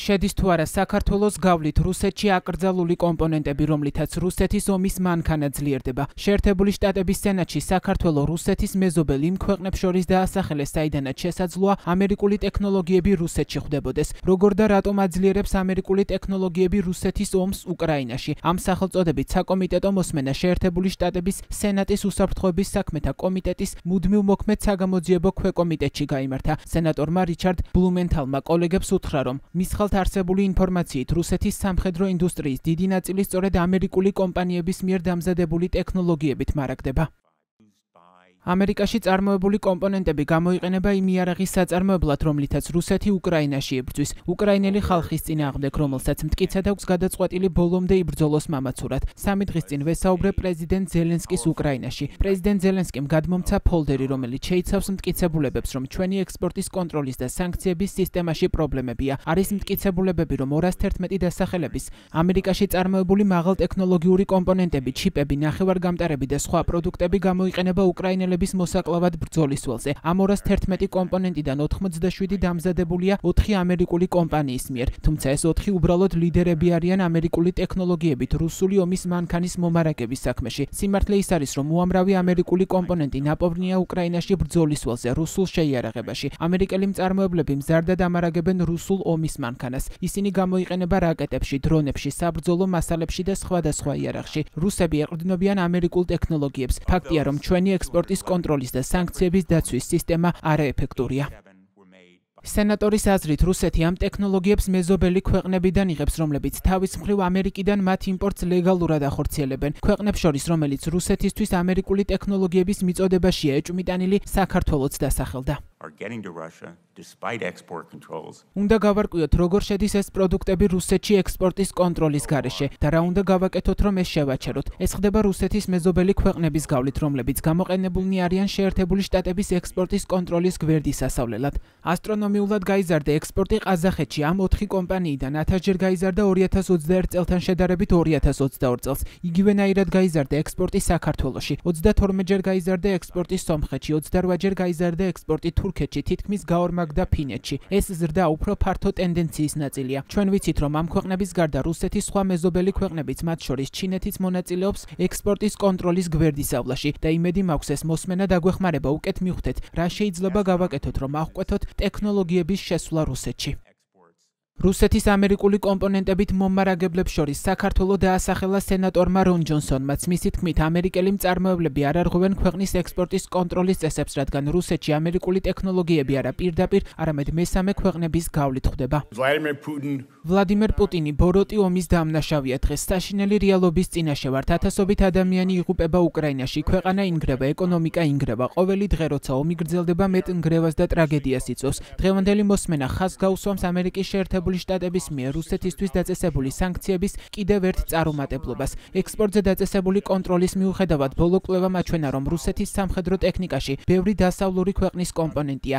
შედის თუ არა საქართველოს გავლით რუსეთში აკრძალული კომპონენტები, რომლითაც რუსეთის ომის მანქანა ძლიერდება. შეერთებული შტატების სენატში საქართველოს რუსეთის მეზობელ იმ ქვეყნებს შორის დაასახელეს, საიდანაც შესაძლოა ამერიკული ტექნოლოგიები რუსეთში ხვდებოდეს. როგორ და რატომ აძლიერებს ამერიკული ტექნოლოგიები რუსეთის ომს უკრაინაში? ამ სახელწოდებით საკომიტეტო მოსმენა შეერთებული შტატების სენატის უსაფრთხოების საქმეთა კომიტეტის მუდმივ მოქმედ საგამოძიებო ქვეკომიტეტში გაიმართა. სენატორმა რიჩარდ ბლუმენთალმა კოლეგებს უთხრა, რომ მის ხელთ არსებული ინფორმაციით რუსეთის სამხედრო ინდუსტრიის დიდი ნაწილი სწორედ ამერიკული კომპანიების მიერ დამზადებული ტექნოლოგიებით მარაგდება. ამერიკაში წარმოებული კომპონენტები გამოიყენება იმ იარაღის საწარმოებლად, რომლითაც რუსეთი უკრაინაში იბრძვის. უკრაინელი ხალხის წინააღმდეგ, რომელსაც მტკიცედ აქვს გადაწყვეტილი ბოლომდე იბრძოლოს მამაცურად. 3 დღის წინ ვესაუბრე პრეზიდენტ ზელენსკის უკრაინაში. პრეზიდენტ ზელენსკიმ გადმომცა ფოლდერი, რომელიც შეიცავს მტკიცებულებებს, რომ ჩვენი ექსპორტის კონტროლის და სანქციების სისტემაში პრობლემებია. არის მტკიცებულებები, რომ 211 დასახელების ამერიკაში წარმოებული მაღალტექნოლოგიური კომპონენტები, ჩიპები, ნახევარგამტარები და სხვა პროდუქტები გამოიყენება უკრაინელ მოსაკლავად ბრძოლის ველზე. ამ 211 კომპონენტიდან 87 დამზადებულია 4 ამერიკული კომპანიის მიერ, თუმცა ეს 4 უბრალოდ ლიდერები არიან ამერიკული ტექნოლოგიებით რუსული ომის მანქანის მომარაგების საქმეში. სიმართლე ის არის, რომ უამრავი ამერიკული კომპონენტი ნაპოვნია უკრაინაში ბრძოლის ველზე რუსულ შეიარაღებაში. ამერიკელი მწარმოებლები მზარდად ამარაგებენ რუსულ ომის მანქანას. ისინი გამოიყენება რაკეტებში, დრონებში, საბრძოლო მასალებში და სხვადასხვა იარაღში. რუსები ეყრდნობიან ამერიკულ ტექნოლოგიებს. ფაქტია, რომ ჩვენი ექსპორტის კონტროლის და სანქციების დაცვის სისტემა არაეფექტურია. სენატორის აზრით, რუსეთი ამ ტექნოლოგიებს მეზობელი ქვეყნებიდან იღებს, რომლებიც თავის მხრივ ამერიკიდან მათ იმპორტს ლეგალურად ახორციელებენ. ქვეყნებს შორის, რომელიც რუსეთისთვის ამერიკული ტექნოლოგიების მიწოდებაშია ეჭვმიტანილი, საქართველოც დასახელდა. უნდა გავარკვიოთ, როგორ შედის ეს პროდუქტები რუსეთში ექსპორტის კონტროლის გარეშე და რა უნდა გავაკეთოთ, რომ ეს შევაჩეროთ. ეს ხდება რუსეთის მეზობელი ქვეყნების გავლით, რომლებიც გამოყენებულნი არიან შეერთებული შტატების ექსპორტის კონტროლის გვერდის ასავლელად. ასტრონომიულად გაიზარდა ექსპორტი ყაზახეთში ამ 4 კომპანიიდან 1000-ჯერ გაიზარდა 2021 წელთან შედარებით 2022 წელს. იგივენაირად გაიზარდა ექსპორტი საქართველოში, 32-ჯერ გაიზარდა ექსპორტი სომხეთში, 28-ჯერ გაიზარდა ექსპორტი თურქეთში, თითქმის გაორმაგდა ფინეთში. ეს ზრდა უფრო ფართო ტენდენციის ნაწილია. ჩვენ ვიცით, რომ ამ ქვეყნების გარდა რუსეთის სხვა მეზობელი ქვეყნებიც, მათ შორის ჩინეთიც მონაწილეობს ექსპორტის კონტროლის გვერდის ავლაში და იმედი მაქვს ეს მოსმენა დაგვეხმარება უკეთ მივხვდეთ, რა შეიძლება გავაკეთოთ, რომ აღკვეთოთ ტექნოლოგიების შესვლა რუსეთში. რუსეთის ამერიკული კომპონენტებით მომარაგებლებს შორის საქართველოს დაასახელა სენატორმა რონ ჯონსონმაც. მისი თქმით, ამერიკელი მწარმოებლები არ არღვევენ ქვეყნის ექსპორტის კონტროლის წესებს, რადგან რუსეთში ამერიკული ტექნოლოგიები არა პირდაპირ, არამედ მესამე ქვეყნების გავლით ხდება. ვლადიმერ პუტინი ბოროტი ომის დამნაშავეა. დღეს საშინელი რეალობის წინაშე ვართ. ათასობით ადამიანი იღუპება უკრაინაში, ქვეყანა ინგრევა, ეკონომიკა ინგრევა. ყოველი დღე, როცა ომი გრძელდება, მეტ ნგრევას და ტრაგედიას იწვევს. დღევანდელი მოსმენა ხაზს გაუსვამს ამერიკის შეერთებული შტატების მიერ რუსეთისთვის დაწესებული სანქციების კიდევ ერთ წარუმატებლობას. ექსპორტზე დაწესებული კონტროლის მიუხედავად, ბოლო კვლევამ აჩვენა, რომ რუსეთის სამხედრო ტექნიკაში ბევრი დასავლური ქვეყნის კომპონენტია,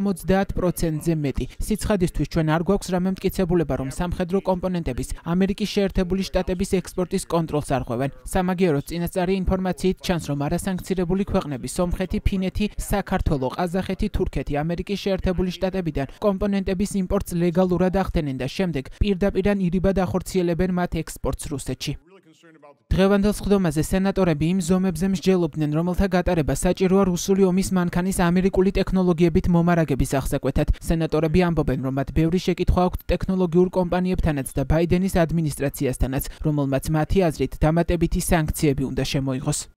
70%-ზე მეტი. სიცხადისთვის ჩვენ არ გვაქვს რამე მტკიცებულება, რომ სამხედრო კომპონენტების ამერიკის შეერთებული შტატების ექსპორტის კონტროლს არღვევენ. სამაგიეროდ წინასწარი ინფორმაციით ჩანს, რომ არასანქცირებული ქვეყნები სომხეთი, ფინეთი, საქართველო, ყაზახეთი, თურქეთი ამერიკის შეერთებული შტატებიდან კომპონენტების იმპორტს ლეგალურად ახდენენ და შემდეგ პირდაპირ ირიბად ახორციელებენ მათ ექსპორტს რუსეთში. დღევანდელ სხდომაზე სენატორები იმ ზომებზე მსჯელობდნენ, რომელთა გატარება საჭიროა რუსული ომის მანქანის ამერიკული ტექნოლოგიებით მომარაგების აღსაკვეთად. სენატორები ამბობენ, რომ მათ ბევრი შეკითხვა აქვთ ტექნოლოგიურ კომპანიებთანაც და ბაიდენის ადმინისტრაციასთანაც, რომელმაც მათი აზრით დამატებითი სანქციები უნდა შემოიღოს.